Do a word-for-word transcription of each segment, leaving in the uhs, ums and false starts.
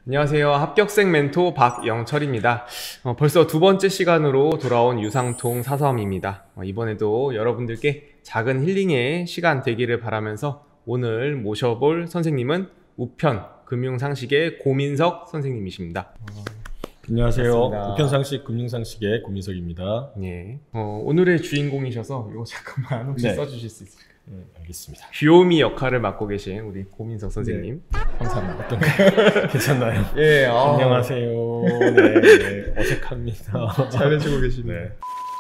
안녕하세요. 합격생 멘토 박영철입니다. 어, 벌써 두 번째 시간으로 돌아온 유상통 사서함입니다. 어, 이번에도 여러분들께 작은 힐링의 시간 되기를 바라면서 오늘 모셔볼 선생님은 우편 금융상식의 고민석 선생님이십니다. 어, 안녕하세요. 반갑습니다. 우편상식 금융상식의 고민석입니다. 예. 어, 오늘의 주인공이셔서 이거 잠깐만 혹시 네. 써주실 수 있을까요? 네, 알겠습니다. 귀요미 역할을 맡고 계신 우리 고민석 선생님. 네. 감사합니다. 어떤 괜찮나요? 예, 아, 안녕하세요. 네, 네, 어색합니다. 잘해주고 계시네요. 네.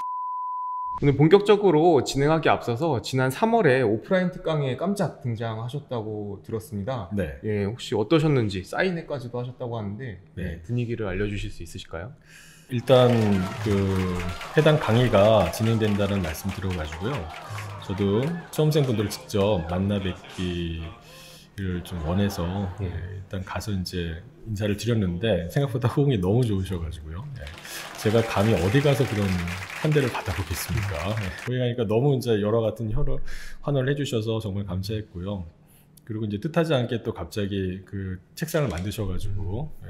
오늘 본격적으로 진행하기 앞서서 지난 삼월에 오프라인 특강에 깜짝 등장하셨다고 들었습니다. 네. 예, 혹시 어떠셨는지 사인회까지도 하셨다고 하는데 네. 예, 분위기를 알려주실 수 있으실까요? 일단 그 해당 강의가 진행된다는 말씀 들어가지고요. 저도 수험생분들을 직접 만나 뵙기를 좀 원해서 예. 네, 일단 가서 이제 인사를 드렸는데 생각보다 호응이 너무 좋으셔가지고요. 네. 제가 감히 어디 가서 그런 환대를 받아보겠습니까? 네. 거기 가니까 너무 이제 여러 같은 혈을 환호를 해주셔서 정말 감사했고요. 그리고 이제 뜻하지 않게 또 갑자기 그 책상을 만드셔가지고 네.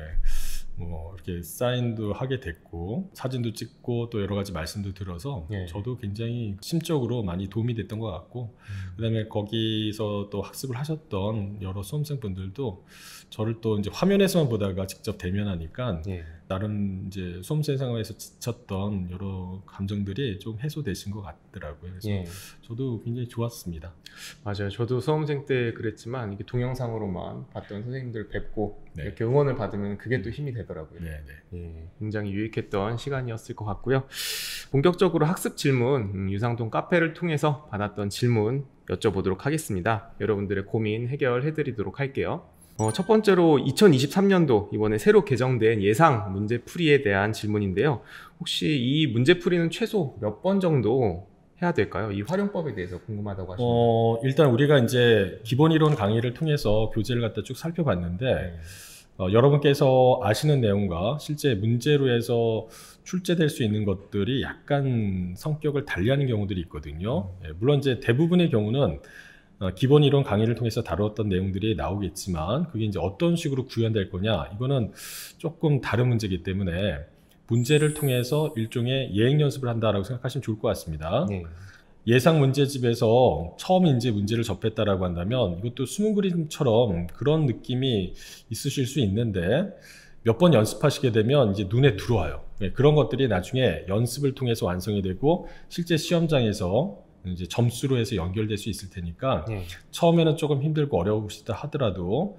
뭐 이렇게 사인도 하게 됐고 사진도 찍고 또 여러 가지 말씀도 들어서 예. 저도 굉장히 심적으로 많이 도움이 됐던 것 같고 음. 그다음에 거기서 또 학습을 하셨던 여러 수험생분들도 저를 또 이제 화면에서만 보다가 직접 대면하니까 예. 나름 이제 수험생 생활에서 지쳤던 여러 감정들이 좀 해소되신 것 같더라고요. 그래서 예. 저도 굉장히 좋았습니다. 맞아요. 저도 수험생 때 그랬지만 이게 동영상으로만 봤던 선생님들 뵙고 네. 이렇게 응원을 받으면 그게 또 힘이 되더라고요. 네, 네. 예, 굉장히 유익했던 시간이었을 것 같고요. 본격적으로 학습 질문, 음, 유상통 카페를 통해서 받았던 질문 여쭤보도록 하겠습니다. 여러분들의 고민 해결해드리도록 할게요. 어, 첫 번째로 이천이십삼 년도 이번에 새로 개정된 예상 문제풀이에 대한 질문인데요. 혹시 이 문제풀이는 최소 몇 번 정도 해야 될까요? 이 활용법에 대해서 궁금하다고 하시는데. 어, 일단 우리가 이제 기본 이론 강의를 통해서 교재를 갖다 쭉 살펴봤는데 네. 어, 여러분께서 아시는 내용과 실제 문제로 해서 출제될 수 있는 것들이 약간 성격을 달리하는 경우들이 있거든요. 예, 물론 이제 대부분의 경우는 어, 기본 이론 강의를 통해서 다루었던 내용들이 나오겠지만 그게 이제 어떤 식으로 구현될 거냐 이거는 조금 다른 문제이기 때문에 문제를 통해서 일종의 예행 연습을 한다라고 생각하시면 좋을 것 같습니다. 네. 예상 문제집에서 처음 이제 문제를 접했다라고 한다면 이것도 숨은 그림처럼 그런 느낌이 있으실 수 있는데 몇 번 연습하시게 되면 이제 눈에 들어와요. 네, 그런 것들이 나중에 연습을 통해서 완성이 되고 실제 시험장에서 이제 점수로 해서 연결될 수 있을 테니까 네. 처음에는 조금 힘들고 어려우시다 하더라도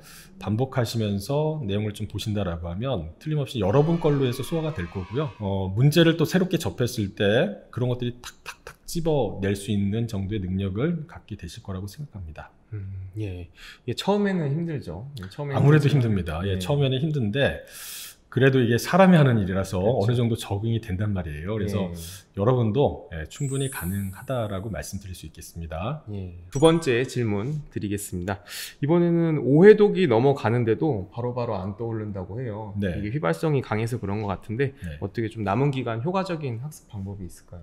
반복하시면서 내용을 좀 보신다라고 하면 틀림없이 여러분 걸로 해서 소화가 될 거고요. 어, 문제를 또 새롭게 접했을 때 그런 것들이 탁탁탁 집어낼 수 있는 정도의 능력을 갖게 되실 거라고 생각합니다. 음, 예. 예, 처음에는 힘들죠. 예, 처음에는 아무래도 힘들지만, 힘듭니다. 예, 예. 처음에는 힘든데 그래도 이게 사람이 하는 일이라서 그렇죠. 어느 정도 적응이 된단 말이에요. 그래서 예. 여러분도 예, 충분히 가능하다라고 말씀드릴 수 있겠습니다. 예. 두 번째 질문 드리겠습니다. 이번에는 오 회독이 넘어가는데도 바로바로 안 떠오른다고 해요. 네. 이게 휘발성이 강해서 그런 것 같은데 네. 어떻게 좀 남은 기간 효과적인 학습 방법이 있을까요?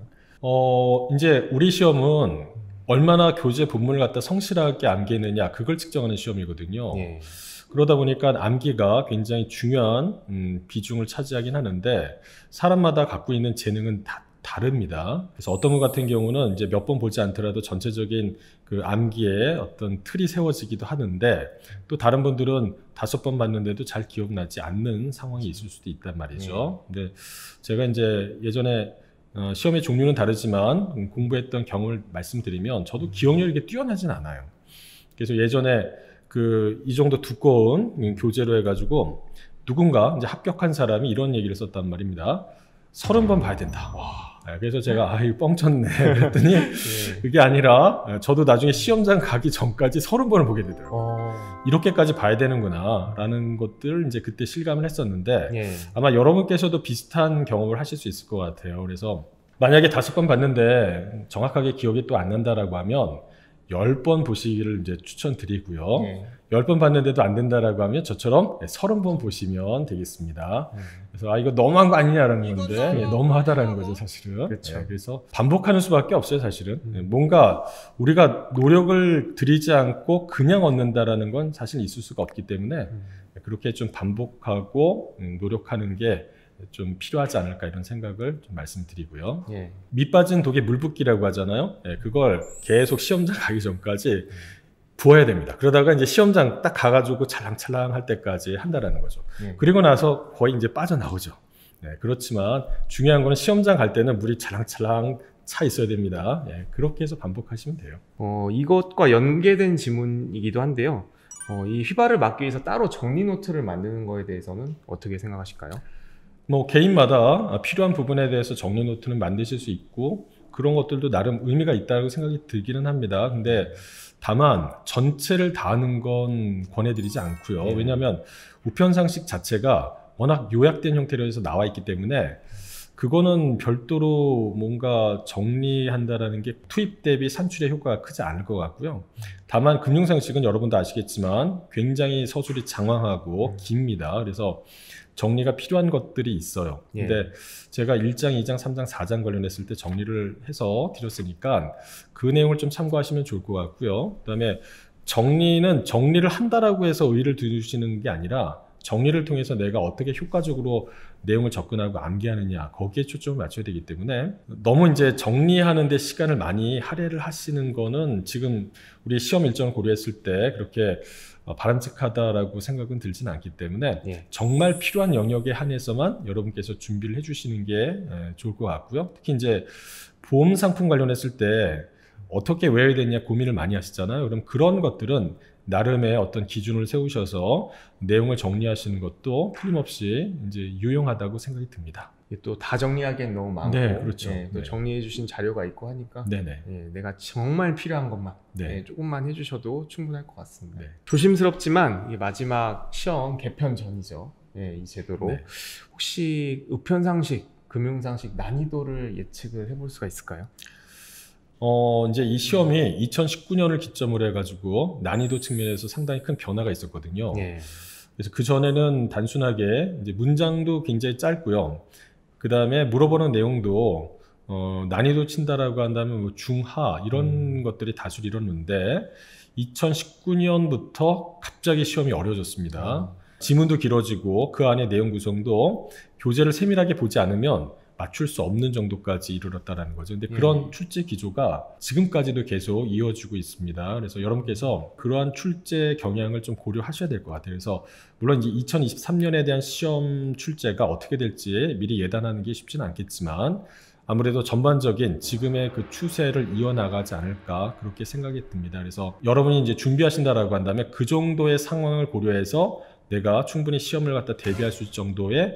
어, 이제 우리 시험은 얼마나 교재 본문을 갖다 성실하게 암기했느냐 그걸 측정하는 시험이거든요. 예. 그러다 보니까 암기가 굉장히 중요한 음, 비중을 차지하긴 하는데 사람마다 갖고 있는 재능은 다 다릅니다. 그래서 어떤 분 같은 경우는 이제 몇 번 보지 않더라도 전체적인 그 암기에 어떤 틀이 세워지기도 하는데 또 다른 분들은 다섯 번 봤는데도 잘 기억나지 않는 상황이 있을 수도 있단 말이죠. 근데 제가 이제 예전에 어, 시험의 종류는 다르지만 음, 공부했던 경험을 말씀드리면 저도 기억력이 이렇게 뛰어나진 않아요. 그래서 예전에 그 이 정도 두꺼운 음, 교재로 해가지고 누군가 이제 합격한 사람이 이런 얘기를 썼단 말입니다. 서른 번 봐야 된다. 와. 네, 그래서 제가 아 이거 뻥쳤네 그랬더니 예. 그게 아니라 저도 나중에 시험장 가기 전까지 서른 번을 보게 되더라고요. 어... 이렇게까지 봐야 되는구나 라는 것들을 이제 그때 실감을 했었는데 예. 아마 여러분께서도 비슷한 경험을 하실 수 있을 것 같아요. 그래서 만약에 다섯 번 봤는데 정확하게 기억이 또 안 난다라고 하면 열 번 보시기를 이제 추천드리고요. 예. 열 번 봤는데도 안 된다라고 하면 저처럼 서른 번 보시면 되겠습니다. 음. 그래서 아 이거 너무한 거 아니냐라는 건데 예, 너무하다라는 거죠 사실은. 그렇죠. 예, 그래서 반복하는 수밖에 없어요 사실은. 음. 예, 뭔가 우리가 노력을 들이지 않고 그냥 얻는다라는 건 사실 있을 수가 없기 때문에 음. 그렇게 좀 반복하고 노력하는 게 좀 필요하지 않을까 이런 생각을 좀 말씀드리고요. 예. 밑 빠진 독에 물 붓기라고 하잖아요. 예, 그걸 계속 시험장 가기 전까지 부어야 됩니다. 그러다가 이제 시험장 딱 가가지고 찰랑찰랑 할 때까지 한다라는 거죠. 예. 그리고 나서 거의 이제 빠져나오죠. 네, 그렇지만 중요한 거는 시험장 갈 때는 물이 찰랑찰랑 차 있어야 됩니다. 예, 그렇게 해서 반복하시면 돼요. 어, 이것과 연계된 질문이기도 한데요. 어, 이 휘발을 막기 위해서 따로 정리 노트를 만드는 거에 대해서는 어떻게 생각하실까요? 뭐 개인마다 필요한 부분에 대해서 정리 노트는 만드실 수 있고 그런 것들도 나름 의미가 있다고 생각이 들기는 합니다. 근데 다만 전체를 다 하는 건 권해드리지 않고요. 네. 왜냐하면 우편상식 자체가 워낙 요약된 형태로 해서 나와 있기 때문에 그거는 별도로 뭔가 정리한다라는 게 투입 대비 산출의 효과가 크지 않을 것 같고요. 다만 금융상식은 여러분도 아시겠지만 굉장히 서술이 장황하고 깁니다. 그래서 정리가 필요한 것들이 있어요. 예. 근데 제가 일 장, 이 장, 삼 장, 사 장 관련했을 때 정리를 해서 드렸으니까 그 내용을 좀 참고하시면 좋을 것 같고요. 그 다음에 정리는 정리를 한다라고 해서 의의를 두시는 게 아니라 정리를 통해서 내가 어떻게 효과적으로 내용을 접근하고 암기하느냐 거기에 초점을 맞춰야 되기 때문에 너무 이제 정리하는 데 시간을 많이 할애를 하시는 거는 지금 우리 시험 일정을 고려했을 때 그렇게 바람직하다라고 생각은 들진 않기 때문에 예. 정말 필요한 영역에 한해서만 여러분께서 준비를 해주시는 게 좋을 것 같고요. 특히 이제 보험 상품 관련했을 때 어떻게 외워야 되냐 고민을 많이 하시잖아요. 그럼 그런 것들은 나름의 어떤 기준을 세우셔서 내용을 정리하시는 것도 틀림없이 이제 유용하다고 생각이 듭니다. 또 다 정리하기엔 너무 많고, 네, 그렇죠. 예, 또 네. 정리해 주신 자료가 있고 하니까 네네. 예, 내가 정말 필요한 것만 네. 예, 조금만 해주셔도 충분할 것 같습니다. 네. 조심스럽지만 이 마지막 시험 개편 전이죠. 예, 이 제도로 네. 혹시 우편상식, 금융상식 난이도를 예측을 해볼 수가 있을까요? 어, 이제 이 시험이 이천십구 년을 기점으로 해가지고 난이도 측면에서 상당히 큰 변화가 있었거든요. 예. 그래서 그 전에는 단순하게 이제 문장도 굉장히 짧고요. 그 다음에 물어보는 내용도 어, 난이도 친다라고 한다면 뭐 중하 이런 음. 것들이 다수를 이뤘는데 이천십구 년부터 갑자기 시험이 어려워졌습니다. 음. 지문도 길어지고 그 안에 내용 구성도 교재를 세밀하게 보지 않으면 맞출 수 없는 정도까지 이르렀다는 거죠. 근데 그런 예. 출제 기조가 지금까지도 계속 이어지고 있습니다. 그래서 여러분께서 그러한 출제 경향을 좀 고려하셔야 될 것 같아요. 그래서 물론 이제 이천이십삼 년에 대한 시험 출제가 어떻게 될지 미리 예단하는 게 쉽지는 않겠지만 아무래도 전반적인 지금의 그 추세를 이어나가지 않을까 그렇게 생각이 듭니다. 그래서 여러분이 이제 준비하신다라고 한다면 그 정도의 상황을 고려해서 내가 충분히 시험을 갖다 대비할 수 있을 정도의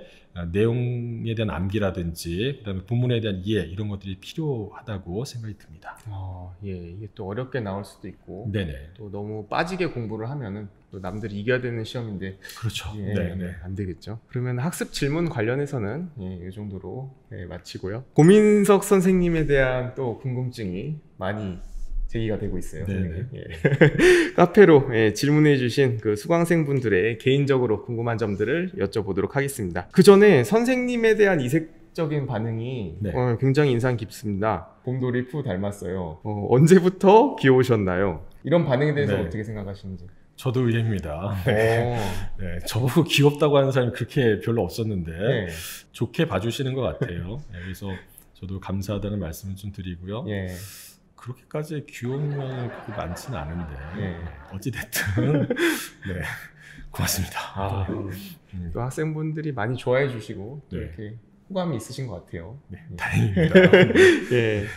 내용에 대한 암기라든지 그다음에 본문에 대한 이해 이런 것들이 필요하다고 생각이 듭니다. 어, 예, 이게 또 어렵게 나올 수도 있고 네네. 또 너무 빠지게 공부를 하면은 또 남들이 이겨야 되는 시험인데 그렇죠. 예, 네네. 안 되겠죠. 그러면 학습 질문 관련해서는 예, 이 정도로 예, 마치고요. 고민석 선생님에 대한 또 궁금증이 많이 제기가 되고 있어요. 네네. 예. 카페로 예, 질문해주신 그 수강생분들의 개인적으로 궁금한 점들을 여쭤보도록 하겠습니다. 그 전에 선생님에 대한 이색적인 반응이 네. 어, 굉장히 인상 깊습니다. 곰돌이 푸 닮았어요. 어, 언제부터 귀여우셨나요? 이런 반응에 대해서 네. 어떻게 생각하시는지. 저도 의외입니다. 네. 네, 저보고 귀엽다고 하는 사람이 그렇게 별로 없었는데 네. 좋게 봐주시는 것 같아요. 네, 그래서 저도 감사하다는 말씀을 좀 드리고요. 예. 그렇게까지 귀여운 면이 그렇게 많지는 않은데 예. 어찌됐든 네, 고맙습니다. 아, 음, 또 학생분들이 많이 좋아해 주시고 또 네. 이렇게 호감이 있으신 것 같아요. 네, 예. 다행입니다. 예.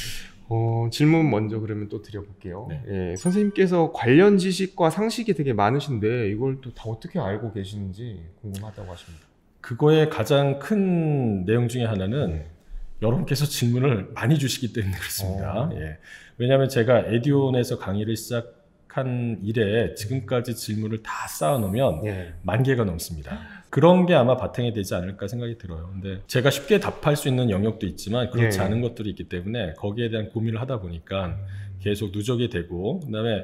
어, 질문 먼저 그러면 또 드려볼게요. 네. 예, 선생님께서 관련 지식과 상식이 되게 많으신데 이걸 또 다 어떻게 알고 계시는지 궁금하다고 하십니다. 그거의 가장 큰 내용 중에 하나는 여러분께서 질문을 많이 주시기 때문에 그렇습니다. 어. 예. 왜냐하면 제가 에듀온에서 강의를 시작한 이래 지금까지 질문을 다 쌓아놓으면 예. 만 개가 넘습니다. 그런 게 아마 바탕이 되지 않을까 생각이 들어요. 근데 제가 쉽게 답할 수 있는 영역도 있지만 그렇지 예. 않은 것들이 있기 때문에 거기에 대한 고민을 하다 보니까 계속 누적이 되고 그다음에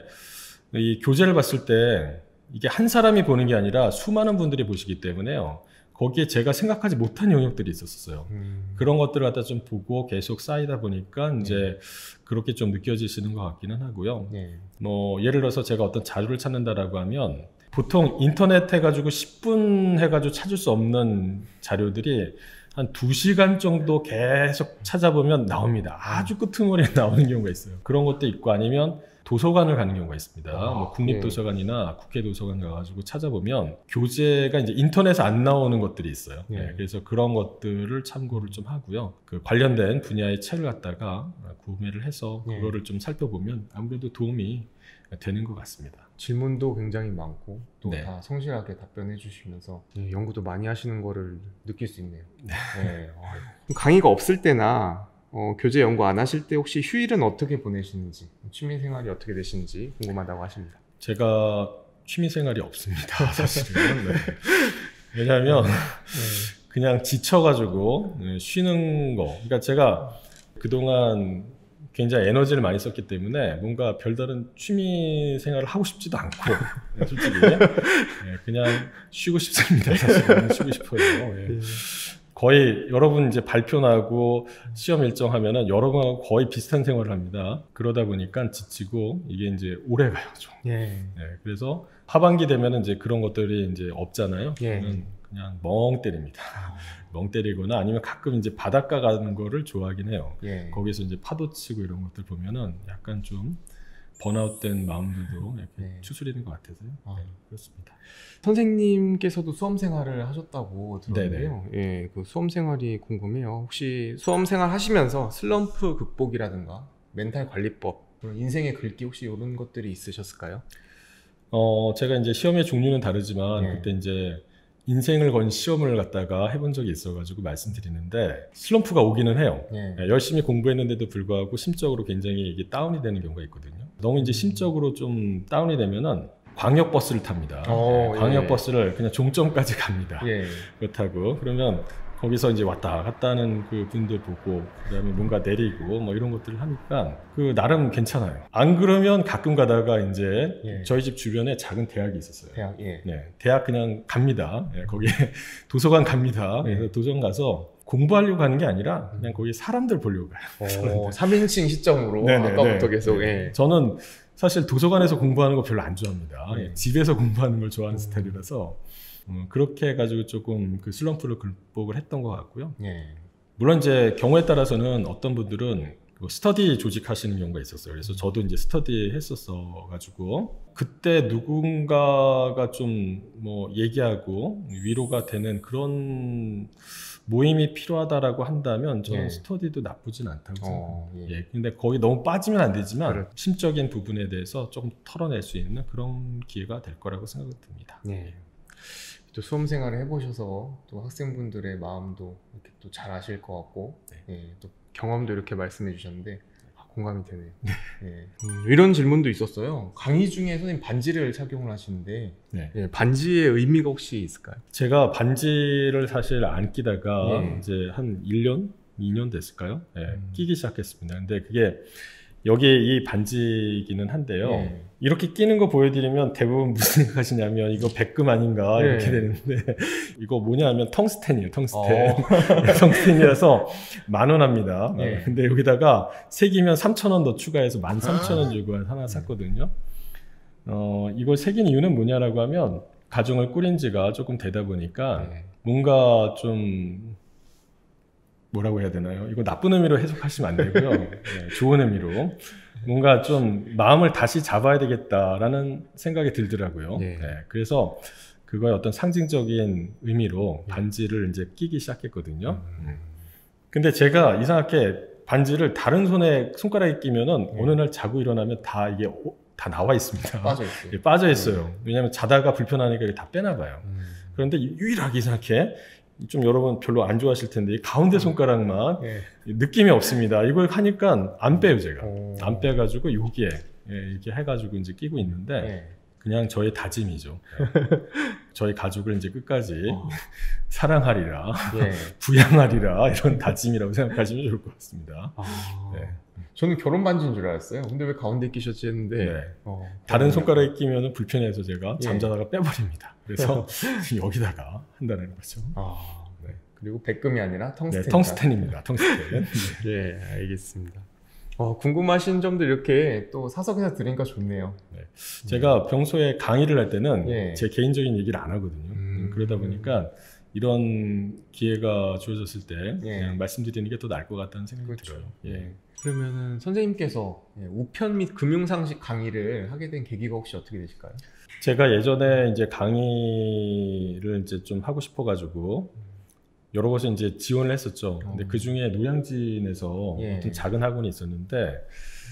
이 교재를 봤을 때 이게 한 사람이 보는 게 아니라 수많은 분들이 보시기 때문에요. 거기에 제가 생각하지 못한 영역들이 있었어요. 음. 그런 것들을 갖다 좀 보고 계속 쌓이다 보니까 이제 그렇게 좀 느껴지시는 것 같기는 하고요. 예. 뭐 예를 들어서 제가 어떤 자료를 찾는다라고 하면 보통 인터넷 해가지고 십 분 해가지고 찾을 수 없는 자료들이 한 두 시간 정도 계속 찾아보면 나옵니다. 아주 끄트머리에 나오는 경우가 있어요. 그런 것도 있고 아니면 도서관을 가는 경우가 있습니다. 아, 뭐 국립도서관이나 국회도서관 가가지고 찾아보면 교재가 이제 인터넷에 안 나오는 것들이 있어요. 예. 네, 그래서 그런 것들을 참고를 좀 하고요. 그 관련된 분야의 책을 갖다가 구매를 해서 예. 그거를 좀 살펴보면 아무래도 도움이 되는 것 같습니다. 질문도 굉장히 많고 또 네. 다 성실하게 답변해 주시면서 예, 연구도 많이 하시는 거를 느낄 수 있네요. 네. 네. 어, 강의가 없을 때나 어, 교재 연구 안 하실 때 혹시 휴일은 어떻게 보내시는지, 취미 생활이 어떻게 되시는지 궁금하다고 하십니다. 제가 취미 생활이 없습니다. 사실은. 네. 왜냐하면 그냥 지쳐가지고 쉬는 거. 그러니까 제가 그동안 굉장히 에너지를 많이 썼기 때문에 뭔가 별다른 취미 생활을 하고 싶지도 않고 솔직히 그냥 쉬고 싶습니다. 사실은 쉬고 싶어요. 예. 거의 여러분 이제 발표 나고 시험 일정 하면은 여러분하고 거의 비슷한 생활을 합니다. 그러다 보니까 지치고 이게 이제 오래 가요, 좀. 예. 네, 그래서 하반기 되면은 이제 그런 것들이 이제 없잖아요. 예. 그냥, 그냥 멍 때립니다. 멍 때리거나 아니면 가끔 이제 바닷가 가는 거를 좋아하긴 해요. 예. 거기서 이제 파도 치고 이런 것들 보면은 약간 좀 번아웃된 마음들도 이렇게 네. 추스리는 것 같아서요. 아. 네, 그렇습니다. 선생님께서도 수험 생활을 하셨다고 들었는데요. 예, 그 수험 생활이 궁금해요. 혹시 수험 생활 하시면서 슬럼프 극복이라든가 멘탈 관리법, 그런 인생의 글귀 혹시 이런 것들이 있으셨을까요? 어, 제가 이제 시험의 종류는 다르지만 네. 그때 이제 인생을 건 시험을 갖다가 해본 적이 있어가지고 말씀드리는데 슬럼프가 오기는 해요. 예. 네, 열심히 공부했는데도 불구하고 심적으로 굉장히 이게 다운이 되는 경우가 있거든요. 너무 이제 심적으로 좀 다운이 되면은 광역버스를 탑니다. 어, 네, 광역버스를 그냥 종점까지 갑니다. 예. 그렇다고 그러면 거기서 이제 왔다 갔다 하는 그 분들 보고 그다음에 뭔가 내리고 뭐 이런 것들을 하니까 그 나름 괜찮아요. 안 그러면 가끔 가다가 이제 예. 저희 집 주변에 작은 대학이 있었어요. 대학, 예. 네, 대학 그냥 갑니다. 네, 거기 도서관 갑니다. 네. 그래서 도서관 가서 공부하려고 가는 게 아니라 그냥 거기 사람들 보려고 가요. 어, 삼 인칭 시점으로 네네, 아까부터 네. 계속, 네. 예. 저는 사실 도서관에서 공부하는 거 별로 안 좋아합니다. 네. 집에서 공부하는 걸 좋아하는 음. 스타일이라서 음, 그렇게 해가지고 조금 그 슬럼프를 극복을 했던 것 같고요. 예. 물론 이제 경우에 따라서는 어떤 분들은 그 스터디 조직하시는 경우가 있었어요. 그래서 저도 이제 스터디 했었어 가지고 그때 누군가가 좀 뭐 얘기하고 위로가 되는 그런 모임이 필요하다라고 한다면 저는 예. 스터디도 나쁘진 않다고 어, 생각합니다. 예. 예. 근데 거기 너무 빠지면 안 되지만 그렇죠. 심적인 부분에 대해서 조금 털어낼 수 있는 그런 기회가 될 거라고 생각이 듭니다. 예. 또 수험 생활을 해보셔서 또 학생분들의 마음도 이렇게 또 잘 아실 것 같고, 네. 예, 또 경험도 이렇게 말씀해 주셨는데 아, 공감이 되네요. 예. 음, 이런 질문도 있었어요. 강의 중에 선생님 반지를 착용을 하시는데 네. 예, 반지의 의미가 혹시 있을까요? 제가 반지를 사실 안 끼다가 예. 이제 한 일 년, 이 년 됐을까요? 예, 음. 끼기 시작했습니다. 근데 그게 여기 이 반지이기는 한데요. 예. 이렇게 끼는 거 보여드리면 대부분 무슨 생각하시냐면 이거 백금 아닌가 예. 이렇게 되는데 이거 뭐냐 하면 텅스텐이에요. 텅스텐. 어. 텅스텐이라서 만 원 합니다. 예. 어, 근데 여기다가 새기면 삼천 원 더 추가해서 만 삼천 원 주고 하나 샀거든요. 어, 이걸 새긴 이유는 뭐냐라고 하면 가정을 꾸린 지가 조금 되다 보니까 예. 뭔가 좀 뭐라고 해야 되나요? 이거 나쁜 의미로 해석하시면 안 되고요. 네, 좋은 의미로 뭔가 좀 마음을 다시 잡아야 되겠다라는 생각이 들더라고요. 예. 네, 그래서 그거의 어떤 상징적인 의미로 예. 반지를 이제 끼기 시작했거든요. 음. 근데 제가 이상하게 반지를 다른 손에 손가락에 끼면은 예. 어느 날 자고 일어나면 다 이게 오- 다 나와 있습니다. 빠져 있어요. 예, 빠져 있어요. 왜냐하면 자다가 불편하니까 이게 다 빼나 봐요. 음. 그런데 유일하게 이상하게 좀 여러분 별로 안 좋아하실 텐데 이 가운데 손가락만 예. 느낌이 없습니다. 이걸 하니까 안 빼요 제가. 오. 안 빼가지고 여기에 예, 이렇게 해가지고 이제 끼고 있는데 예. 그냥 저의 다짐이죠. 예. 저희 가족을 이제 끝까지 어. 사랑하리라, 예. 부양하리라 이런 다짐이라고 생각하시면 좋을 것 같습니다. 아. 네. 저는 결혼 반지인 줄 알았어요. 근데 왜 가운데 끼셨지 했는데 네. 어, 다른 손가락에 끼면 불편해서 제가 예. 잠자다가 빼버립니다. 그래서 여기다가 한다는 거죠. 아, 네. 그리고 백금이 아니라 텅스텐. 네, 텅스텐입니다. 텅스텐. 예, 알겠습니다. 어, 궁금하신 점들 이렇게 또 사석에서 들으니까 좋네요. 네. 제가 평소에 강의를 할 때는 예. 제 개인적인 얘기를 안 하거든요. 음. 그러다 보니까 이런 기회가 주어졌을 때 예. 그냥 말씀드리는 게 더 나을 것 같다는 생각이 그렇죠. 들어요. 예. 그러면은 선생님께서 예, 우편 및 금융상식 강의를 하게 된 계기가 혹시 어떻게 되실까요? 제가 예전에 이제 강의를 이제 좀 하고 싶어가지고 여러 곳에 이제 지원을 했었죠. 근데 어. 그 중에 노량진에서 예. 어떤 작은 학원이 있었는데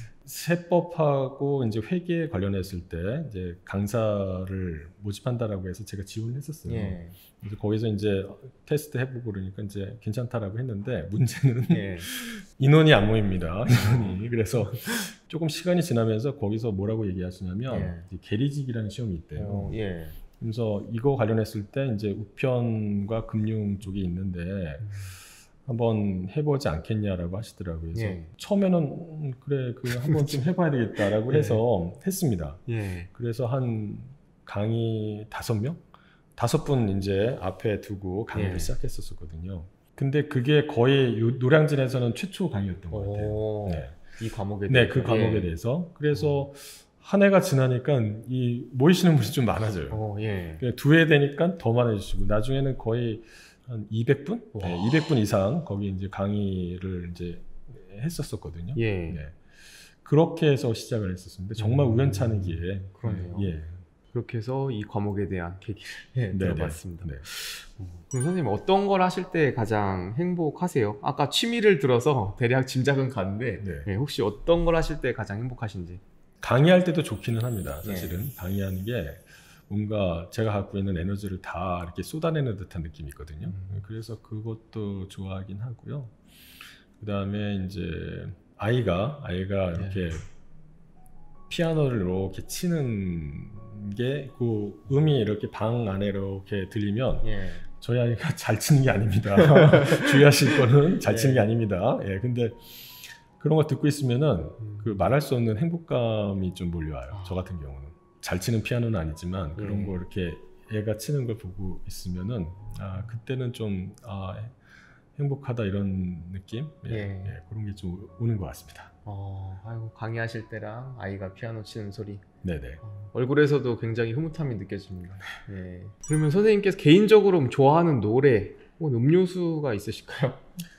세법하고 이제 회계에 관련했을 때 이제 강사를 모집한다라고 해서 제가 지원을 했었어요. 예. 그래서 거기서 이제 테스트 해보고 그러니까 이제 괜찮다라고 했는데 문제는 예. 인원이 안 모입니다. 인원이. 그래서 조금 시간이 지나면서 거기서 뭐라고 얘기하시냐면 예. 이제 계리직이라는 시험이 있대요. 어, 예. 그래서 이거 관련했을 때 이제 우편과 금융 쪽이 있는데 음. 한번 해보지 않겠냐라고 하시더라고요. 그래서 예. 처음에는 음, 그래 그 한번 좀 해봐야 되겠다라고 예. 해서 했습니다. 예. 그래서 한 강의 다섯 명, 다섯 분 이제 앞에 두고 강의를 예. 시작했었거든요. 근데 그게 거의 요- 노량진에서는 최초 강의였던 것 같아요. 오, 네, 이 과목에 네, 대해서. 그 과목에 예. 대해서. 그래서 한 해가 지나니까 이 모이시는 분이 좀 많아져요. 어, 예. 두 해 되니까 더 많아지시고 나중에는 거의 한 이백 분, 와. 네, 이백 분 이상 거기 이제 강의를 이제 했었었거든요. 예. 네. 그렇게 해서 시작을 했었는데 정말 음. 우연치 않은 기회에 그러네요. 예. 그렇게 해서 이 과목에 대한 계기를 예, 네, 들어봤습니다. 네. 어, 그럼 선생님 어떤 걸 하실 때 가장 행복하세요? 아까 취미를 들어서 대략 짐작은 가는데 네. 예, 혹시 어떤 걸 하실 때 가장 행복하신지? 강의할 때도 좋기는 합니다. 네. 사실은 강의하는 게 뭔가 제가 갖고 있는 에너지를 다 이렇게 쏟아내는 듯한 느낌이 있거든요. 음. 그래서 그것도 좋아하긴 하고요. 그 다음에 이제 아이가 아이가 네. 이렇게 피아노를 이렇게 치는 게 그 음이 이렇게 방 안에 이렇게 들리면 예. 저희 아이가 잘 치는 게 아닙니다. 주의하실 거는 잘 치는 게 예. 아닙니다. 예, 근데 그런 거 듣고 있으면은 음. 그 말할 수 없는 행복감이 좀 몰려와요. 아. 저 같은 경우는 잘 치는 피아노는 아니지만 그런 예. 거 이렇게 애가 치는 걸 보고 있으면은 아 그때는 좀 아, 행복하다 이런 느낌, 예, 예. 예, 그런 게 좀 오는 것 같습니다. 어, 아이고 강의하실 때랑 아이가 피아노 치는 소리 네네. 어, 얼굴에서도 굉장히 흐뭇함이 느껴집니다. 예. 그러면 선생님께서 개인적으로 좋아하는 노래 혹은 음료수가 있으실까요?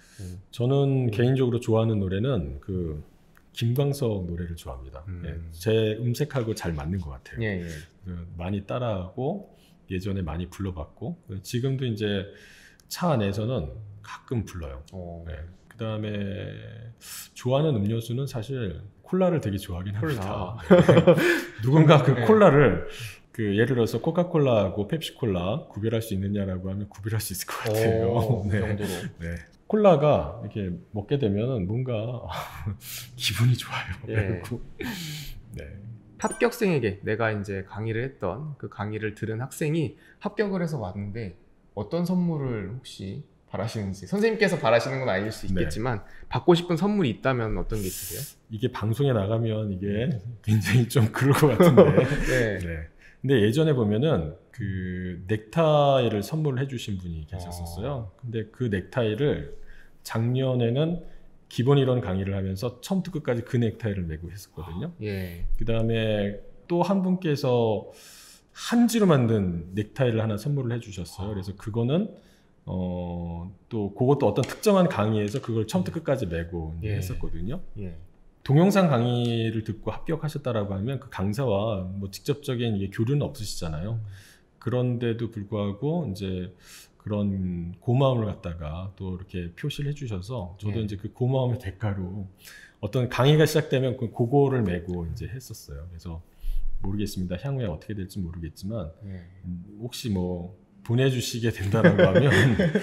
저는 음. 개인적으로 좋아하는 노래는 그 김광석 노래를 좋아합니다. 음. 예, 제 음색하고 잘 맞는 것 같아요. 예, 예. 그 많이 따라하고 예전에 많이 불러봤고 지금도 이제 차 안에서는 가끔 불러요. 어, 네. 그 다음에 좋아하는 음료수는 사실 콜라를 되게 좋아하긴 콜라. 합니다. 네. 누군가 그 네. 콜라를 그 예를 들어서 코카콜라하고 펩시콜라 구별할 수 있느냐라고 하면 구별할 수 있을 것 같아요. 오, 그 네. 정도로. 네. 콜라가 이렇게 먹게 되면 뭔가 기분이 좋아요. 예. 그리고 네. 합격생에게 내가 이제 강의를 했던 그 강의를 들은 학생이 합격을 해서 왔는데 어떤 선물을 혹시 바라시는지 선생님께서 바라시는 건 아닐 수 있겠지만 받고 싶은 선물이 있다면 어떤 게 있으세요? 이게 방송에 나가면 이게 굉장히 좀 그럴 것 같은데. 네. 네. 근데 예전에 보면은 그 넥타이를 선물을 해주신 분이 계셨었어요. 근데 그 넥타이를 작년에는 기본 이론 강의를 하면서 처음부터 끝까지 그 넥타이를 메고 했었거든요. 예. 그 다음에 또 한 분께서 한지로 만든 넥타이를 하나 선물을 해주셨어요. 그래서 그거는 어, 또 그것도 어떤 특정한 강의에서 그걸 처음부터 끝까지 메고 이제 예. 했었거든요. 예. 동영상 강의를 듣고 합격하셨다라고 하면 그 강사와 뭐 직접적인 이게 교류는 없으시잖아요. 그런데도 불구하고 이제 그런 고마움을 갖다가 또 이렇게 표시를 해주셔서 저도 예. 이제 그 고마움의 대가로 어떤 강의가 시작되면 그 그거를 메고 이제 했었어요. 그래서 모르겠습니다. 향후에 어떻게 될지 모르겠지만 예. 음, 혹시 뭐 보내주시게 된다라고 하면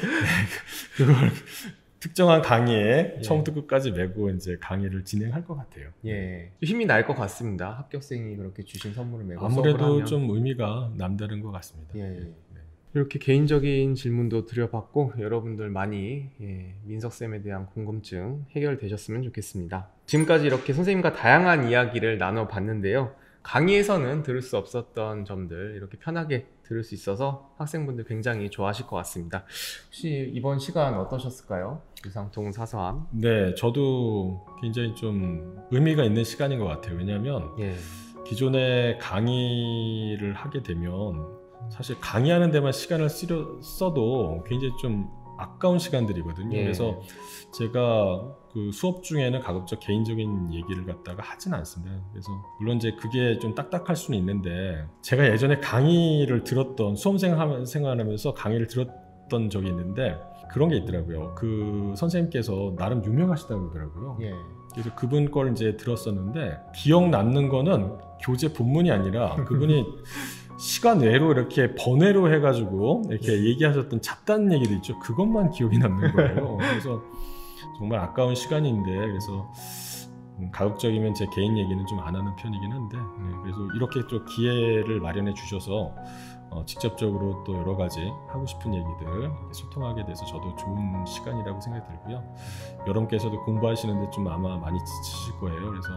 그걸 특정한 강의에 예. 처음부터 끝까지 메고 이제 강의를 진행할 것 같아요. 예. 힘이 날 것 같습니다. 합격생이 그렇게 주신 선물을 메고 수업을 아무래도 하면. 좀 의미가 남다른 것 같습니다. 예, 예. 네. 이렇게 개인적인 질문도 드려봤고 여러분들 많이 예, 민석쌤에 대한 궁금증 해결되셨으면 좋겠습니다. 지금까지 이렇게 선생님과 다양한 이야기를 나눠봤는데요. 강의에서는 들을 수 없었던 점들 이렇게 편하게 들을 수 있어서 학생분들 굉장히 좋아하실 것 같습니다. 혹시 이번 시간 어떠셨을까요? 유상통 사서함. 네, 저도 굉장히 좀 의미가 있는 시간인 것 같아요. 왜냐하면 예. 기존에 강의를 하게 되면 사실 강의하는 데만 시간을 쓰려, 써도 굉장히 좀 아까운 시간들이거든요. 예. 그래서 제가 그 수업 중에는 가급적 개인적인 얘기를 갖다가 하진 않습니다. 그래서 물론 이제 그게 좀 딱딱할 수는 있는데, 제가 예전에 강의를 들었던, 수험생 생활하면서 강의를 들었던 적이 있는데 그런 게 있더라고요. 그 선생님께서 나름 유명하시다고 그러더라고요. 예. 그래서 그분 걸 이제 들었었는데, 기억 남는 거는 교재 본문이 아니라 그분이 시간 외로 이렇게 번외로 해가지고 이렇게 얘기하셨던 잡다한 얘기도 있죠. 그것만 기억이 남는 거예요. 그래서 정말 아까운 시간인데, 그래서 가급적이면 제 개인 얘기는 좀 안 하는 편이긴 한데, 네, 그래서 이렇게 또 기회를 마련해 주셔서 어, 직접적으로 또 여러 가지 하고 싶은 얘기들 소통하게 돼서 저도 좋은 시간이라고 생각이 들고요. 여러분께서도 공부하시는데 좀 아마 많이 지치실 거예요. 그래서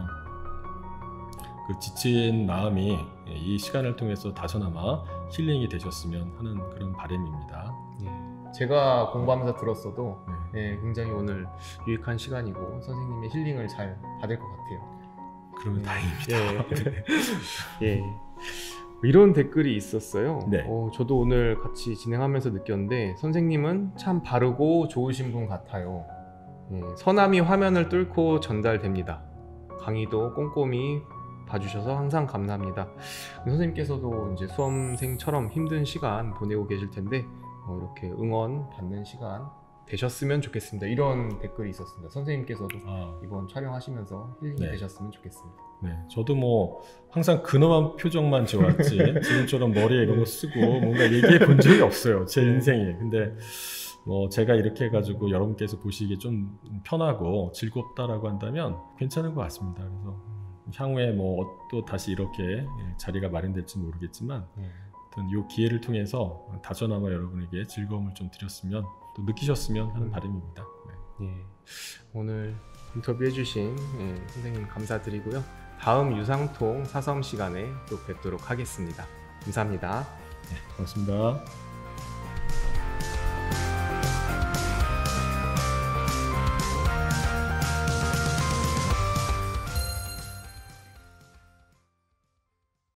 그 지친 마음이 이 시간을 통해서 다소나마 힐링이 되셨으면 하는 그런 바람입니다. 예. 제가 공부하면서 들었어도 네. 예, 굉장히 오늘 유익한 시간이고 선생님의 힐링을 잘 받을 것 같아요. 그러면 예. 다행입니다. 예. 예. 이런 댓글이 있었어요. 네. 어, 저도 오늘 같이 진행하면서 느꼈는데, 선생님은 참 바르고 좋으신 분 같아요. 예. 서남이 화면을 뚫고 전달됩니다. 강의도 꼼꼼히 봐주셔서 항상 감사합니다. 선생님께서도 이제 수험생처럼 힘든 시간 보내고 계실 텐데 어, 이렇게 응원 받는 시간 되셨으면 좋겠습니다. 이런 댓글이 있었습니다. 선생님께서도 아, 이번 촬영하시면서 힐링이 네. 되셨으면 좋겠습니다. 네, 저도 뭐 항상 근엄한 표정만 지어왔지 지금처럼 머리에 이런 거 쓰고 뭔가 얘기해 본 적이 없어요, 제 인생에. 근데 뭐 제가 이렇게 해가지고 여러분께서 보시기에 좀 편하고 즐겁다라고 한다면 괜찮은 것 같습니다. 그래서 향후에 뭐 또 다시 이렇게 자리가 마련될지 모르겠지만, 예. 어떤 이 기회를 통해서 다소나마 여러분에게 즐거움을 좀 드렸으면, 또 느끼셨으면 하는 음. 바람입니다. 네. 예. 오늘 인터뷰해주신 예, 선생님 감사드리고요. 다음 유상통 사서함 시간에 또 뵙도록 하겠습니다. 감사합니다. 네, 고맙습니다.